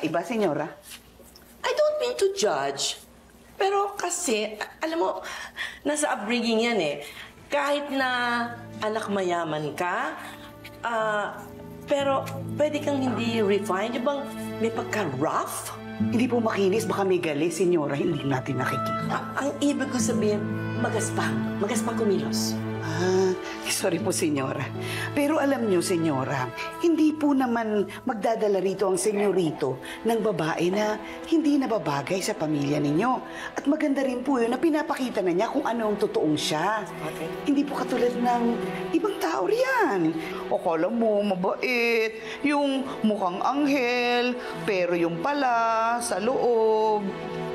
kakaiba, senyora? I don't mean to judge. Pero kasi, alam mo, nasa upbringing yan eh. Kahit na anak mayaman ka, pero pwede kang hindi refined. Yung bang may pagka-rough? Hindi po makinis, baka may gali, senyora, hindi natin nakikita. Ang ibig ko sabihin, magaspang. Magaspang kumilos. Sorry po, senyora. Pero alam niyo, senyora, hindi po naman magdadala rito ang senyorito ng babae na hindi nababagay sa pamilya ninyo. At maganda rin po yun na pinapakita na niya kung ano ang totoong siya. Okay. Hindi po katulad ng ibang tao riyan. Akala mo, mabait, yung mukhang anghel, pero yung pala, sa loob.